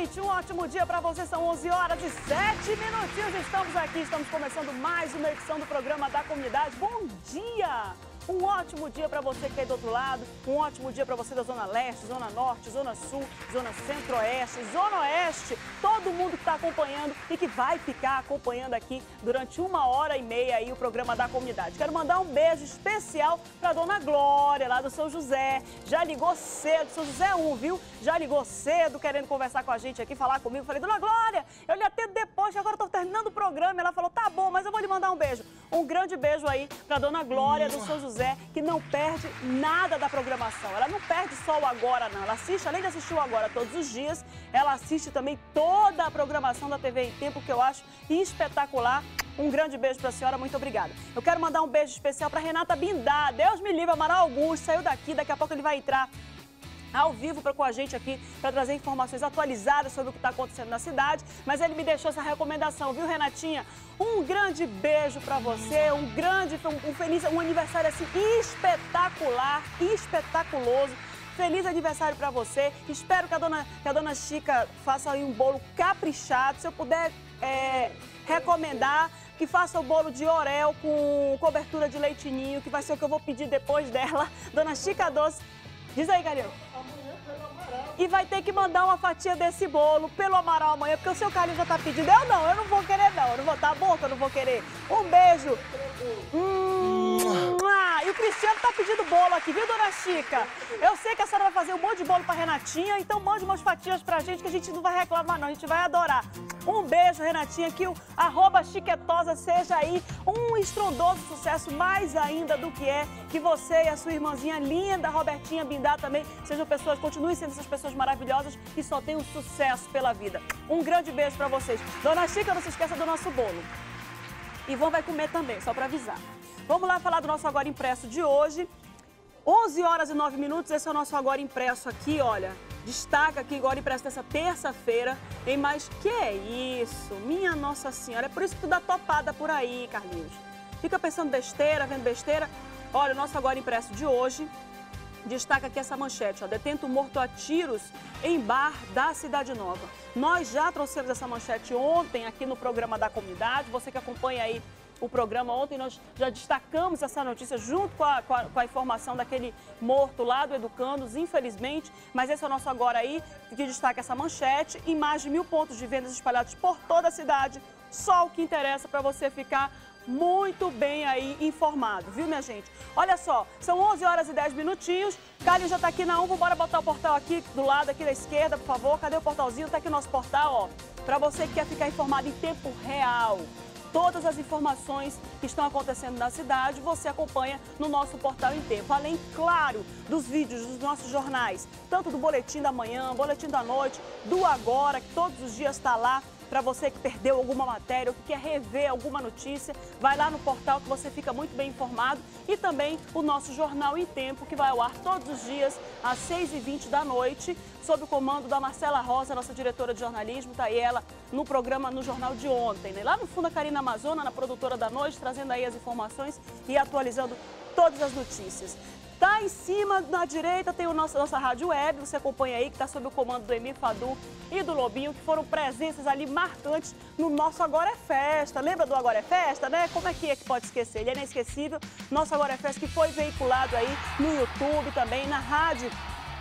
gente, um ótimo dia para você, são 11 horas e 7 minutinhos, estamos aqui, estamos começando mais uma edição do programa da comunidade. Bom dia! Um ótimo dia para você que está aí do outro lado, um ótimo dia para você da Zona Leste, Zona Norte, Zona Sul, Zona Centro-Oeste, Zona Oeste, todo mundo que está acompanhando e que vai ficar acompanhando aqui durante 1h30 aí o programa da comunidade. Quero mandar um beijo especial para Dona Glória, lá do São José, já ligou cedo, São José 1, viu? Já ligou cedo, querendo conversar com a gente aqui, falar comigo. Falei, Dona Glória, eu lhe atendo depois, que agora estou terminando o programa. Ela falou, tá bom, mas eu vou lhe mandar um beijo. Um grande beijo aí para Dona Glória do São José, que não perde nada da programação. Ela não perde só o Agora, não. Ela assiste, além de assistir o Agora todos os dias, ela assiste também toda a programação da TV em Tempo, que eu acho espetacular. Um grande beijo para a senhora, muito obrigada. Eu quero mandar um beijo especial para Renata Bindá. Deus me livre, Amaral Augusto, saiu daqui, daqui a pouco ele vai entrar ao vivo com a gente aqui para trazer informações atualizadas sobre o que está acontecendo na cidade, mas ele me deixou essa recomendação, viu, Renatinha? Um grande beijo para você, um aniversário assim espetacular, espetaculoso. Feliz aniversário para você. Espero que a dona Chica faça aí um bolo caprichado. Se eu puder recomendar, que faça o bolo de orel com cobertura de leite ninho, que vai ser o que eu vou pedir depois dela. Dona Chica Doce. Diz aí, Carlinhos. E vai ter que mandar uma fatia desse bolo pelo Amaral amanhã, porque o seu Carlinhos já tá pedindo. Eu não vou querer não. Eu não vou, tá bom que eu não vou querer. Um beijo. E o Cristiano tá pedindo bolo aqui, viu, Dona Chica? Eu sei que a senhora vai fazer um monte de bolo pra Renatinha, então mande umas fatias pra gente que a gente não vai reclamar não, a gente vai adorar. Um beijo, Renatinha, que o @chiquetosa seja aí um estrondoso sucesso, mais ainda do que é, que você e a sua irmãzinha linda, Robertinha Bindá, também sejam pessoas, continuem sendo essas pessoas maravilhosas que só têm um sucesso pela vida. Um grande beijo pra vocês. Dona Chica, não se esqueça do nosso bolo. Ivon vai comer também, só pra avisar. Vamos lá falar do nosso Agora Impresso de hoje. 11 horas e 9 minutos, esse é o nosso Agora Impresso aqui, olha. Destaca aqui, Agora Impresso dessa terça-feira. Tem mais, que é isso? Minha Nossa Senhora, é por isso que tu dá topada por aí, Carlinhos. Fica pensando besteira, vendo besteira. Olha, o nosso Agora Impresso de hoje destaca aqui essa manchete, ó. Detento morto a tiros em bar da Cidade Nova. Nós já trouxemos essa manchete ontem aqui no programa da comunidade. Você que acompanha aí o programa ontem, nós já destacamos essa notícia junto com a informação daquele morto lá do Educandos, infelizmente. Mas esse é o nosso Agora aí, que destaca essa manchete. E mais de 1000 pontos de vendas espalhados por toda a cidade. Só o que interessa para você ficar muito bem aí informado, viu, minha gente? Olha só, são 11 horas e 10 minutinhos. Carlinhos já tá aqui na 1, bora botar o portal aqui do lado, aqui da esquerda, por favor. Cadê o portalzinho? Tá aqui o nosso portal, ó. Para você que quer ficar informado em tempo real. Todas as informações que estão acontecendo na cidade, você acompanha no nosso Portal em Tempo. Além, claro, dos vídeos dos nossos jornais, tanto do Boletim da Manhã, Boletim da Noite, do Agora, que todos os dias está lá. Para você que perdeu alguma matéria ou que quer rever alguma notícia, vai lá no portal que você fica muito bem informado. E também o nosso Jornal em Tempo, que vai ao ar todos os dias às 6h20 da noite, sob o comando da Marcela Rosa, nossa diretora de jornalismo. Está aí ela no programa, no jornal de ontem, né? Lá no fundo a Karina Amazona, na produtora da noite, trazendo aí as informações e atualizando todas as notícias. Tá em cima, na direita, tem nossa rádio web, você acompanha aí, que está sob o comando do Emir Fadu e do Lobinho, que foram presenças ali marcantes no nosso Agora é Festa. Lembra do Agora é Festa, né? Como é que pode esquecer? Ele é inesquecível. Nosso Agora é Festa, que foi veiculado aí no YouTube também, na rádio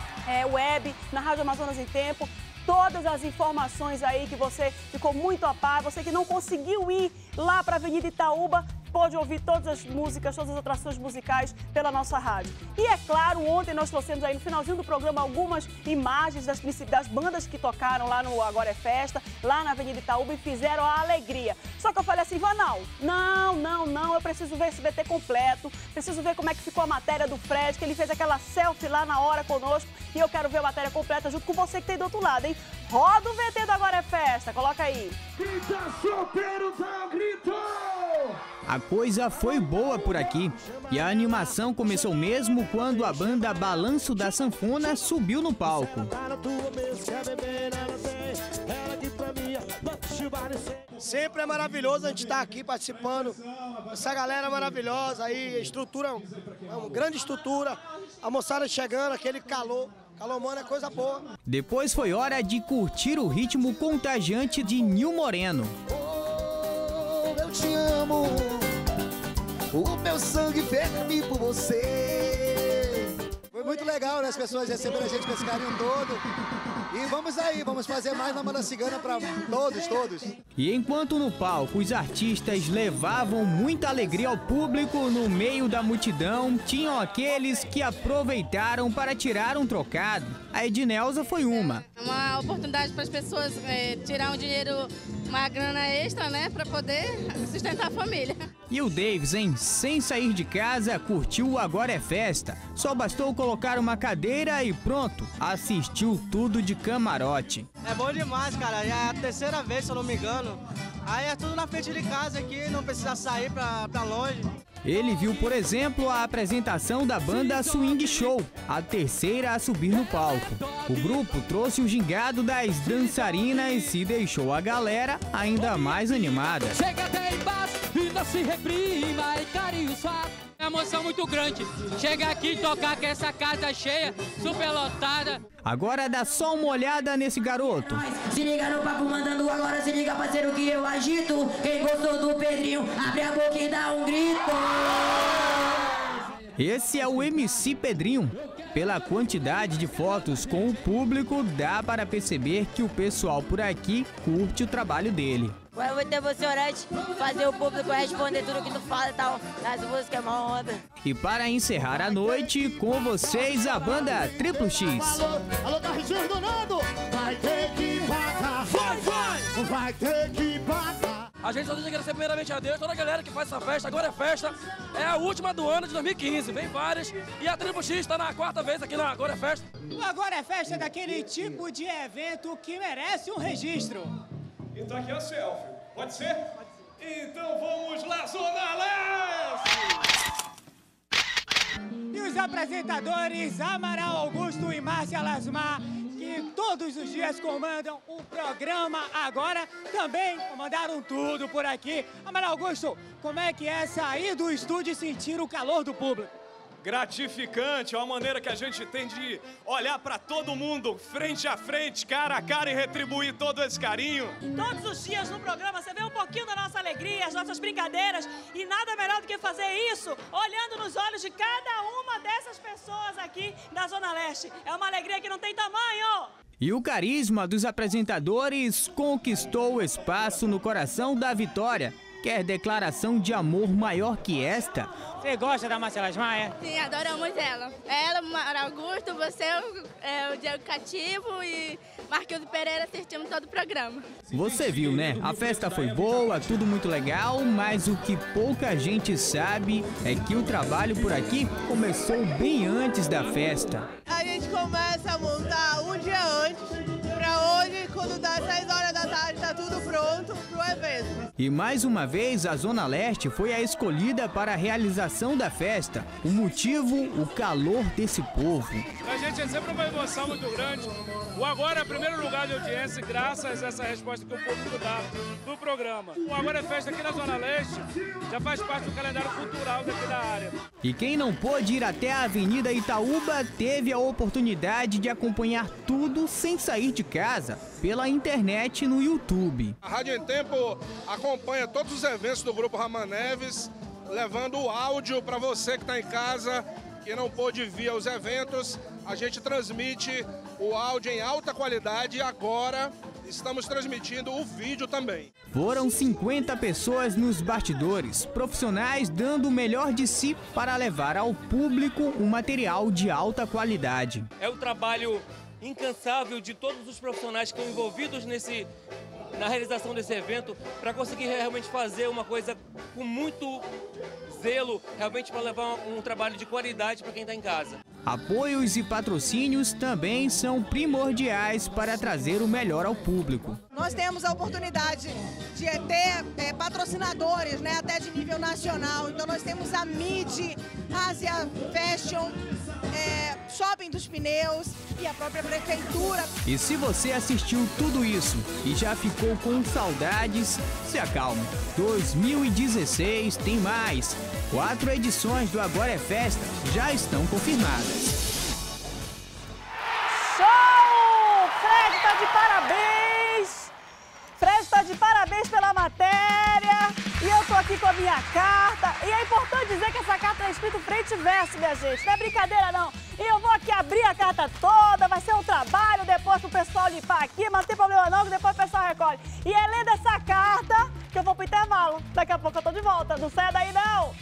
web, na Rádio Amazonas em Tempo. Todas as informações aí que você ficou muito a par, você que não conseguiu ir lá para a Avenida Itaúba, pode ouvir todas as músicas, todas as atrações musicais pela nossa rádio. E é claro, ontem nós trouxemos aí no finalzinho do programa algumas imagens das bandas que tocaram lá no Agora é Festa, lá na Avenida Itaúba, e fizeram a alegria. Só que eu falei assim, Vanal, não, eu preciso ver esse VT completo, preciso ver como é que ficou a matéria do Fred, que ele fez aquela selfie lá na hora conosco, e eu quero ver a matéria completa junto com você que tem do outro lado, hein? Roda o VT do Agora é Festa, coloca aí. Grita, solteiro, gritou! A coisa foi boa por aqui e a animação começou mesmo quando a banda Balanço da Sanfona subiu no palco. Sempre é maravilhoso a gente estar aqui participando, essa galera maravilhosa aí, estrutura, é uma grande estrutura, a moçada chegando, aquele calor. Calor humano é coisa boa. Depois foi hora de curtir o ritmo contagiante de Nil Moreno. Oh, eu te amo, o meu sangue ferve por você. Foi muito legal, né? As pessoas receberam a gente com esse carinho todo. E vamos aí, vamos fazer mais na Banda Cigana para todos. E enquanto no palco os artistas levavam muita alegria ao público, no meio da multidão tinham aqueles que aproveitaram para tirar um trocado. A Ednelza foi uma. Uma oportunidade para as pessoas tirar um dinheiro, uma grana extra, né, para poder sustentar a família. E o Davis, hein, sem sair de casa, curtiu o Agora é Festa. Só bastou colocar uma cadeira e pronto, assistiu tudo de camarote. É bom demais, cara. Já é a terceira vez, se eu não me engano. Aí é tudo na frente de casa aqui, não precisa sair pra longe. Ele viu, por exemplo, a apresentação da banda Swing Show, a terceira a subir no palco. O grupo trouxe o gingado das dançarinas e deixou a galera ainda mais animada. Chega até embaixo e não se reprima, e carinho só. É uma emoção muito grande. Chegar aqui e tocar com essa casa cheia, super lotada. Agora dá só uma olhada nesse garoto. Se liga no papo mandando agora, se liga parceiro que eu agito. Quem gostou do Pedrinho, abre a boca e dá um grito. Esse é o MC Pedrinho. Pela quantidade de fotos com o público, dá para perceber que o pessoal por aqui curte o trabalho dele. É muito emocionante fazer o público responder tudo que tu fala e tal. Nas músicas é uma onda. E para encerrar a noite, com vocês a banda Triplo X. Alô, tá Ricardo Nando! Vai ter que pagar! Vai ter que pagar! A gente só tem que agradecer primeiramente a Deus, toda a galera que faz essa festa. Agora é festa, é a última do ano de 2015, vem várias. E a Triplo X está na quarta vez aqui na Agora é Festa. O Agora é Festa é daquele tipo de evento que merece um registro. Então aqui é o selfie, pode ser? Então vamos lá, Zona Leste! E os apresentadores Amaral Augusto e Márcia Lasmar, que todos os dias comandam o programa Agora, também comandaram tudo por aqui. Amaral Augusto, como é que é sair do estúdio e sentir o calor do público? Gratificante, é uma maneira que a gente tem de olhar para todo mundo frente a frente, cara a cara e retribuir todo esse carinho. Todos os dias no programa você vê um pouquinho da nossa alegria, as nossas brincadeiras, e nada melhor do que fazer isso olhando nos olhos de cada uma dessas pessoas aqui da Zona Leste. É uma alegria que não tem tamanho! E o carisma dos apresentadores conquistou o espaço no coração da Vitória. Quer declaração de amor maior que esta? Você gosta da Márcia Lasmar, é? Sim, adoramos ela. Ela, Amaral Augusto, você, o Diego Cativo e Marquinhos Pereira assistimos todo o programa. Você viu, né? A festa foi boa, tudo muito legal, mas o que pouca gente sabe é que o trabalho por aqui começou bem antes da festa. A gente começa a montar um dia antes, pra hoje, quando dá 6 horas da tarde, tá tudo pronto pro evento. E mais uma vez, a Zona Leste foi a escolhida para a realização da festa. O motivo, o calor desse povo. A gente é sempre uma emoção muito grande. O Agora é o primeiro lugar de audiência, graças a essa resposta que o público dá do programa. O Agora é Festa aqui na Zona Leste já faz parte do calendário cultural daqui da área. E quem não pôde ir até a Avenida Itaúba teve a oportunidade de acompanhar tudo sem sair de casa, pela internet no YouTube. A Rádio em Tempo acompanha todos os eventos do Grupo Raman Neves, levando o áudio para você que está em casa, que não pôde vir aos eventos. A gente transmite o áudio em alta qualidade e agora estamos transmitindo o vídeo também. Foram 50 pessoas nos bastidores, profissionais dando o melhor de si para levar ao público um material de alta qualidade. É o trabalho incansável de todos os profissionais que estão envolvidos na realização desse evento para conseguir realmente fazer uma coisa com muito zelo, realmente para levar um trabalho de qualidade para quem está em casa. Apoios e patrocínios também são primordiais para trazer o melhor ao público. Nós temos a oportunidade de ter patrocinadores, né, até de nível nacional. Então nós temos a MID, Asia Fashion, Shopping dos Pneus e a própria prefeitura. E se você assistiu tudo isso e já ficou com saudades, se acalme. 2016 tem mais. 4 edições do Agora é Festa já estão confirmadas. matéria. E eu tô aqui com a minha carta. E é importante dizer que essa carta é escrito frente e verso, minha gente. Não é brincadeira, não. E eu vou aqui abrir a carta toda. Vai ser um trabalho depois pro pessoal limpar aqui. Mas não tem problema não, que depois o pessoal recolhe. E é lendo essa carta que eu vou pro intervalo. Daqui a pouco eu tô de volta. Não saia daí, não.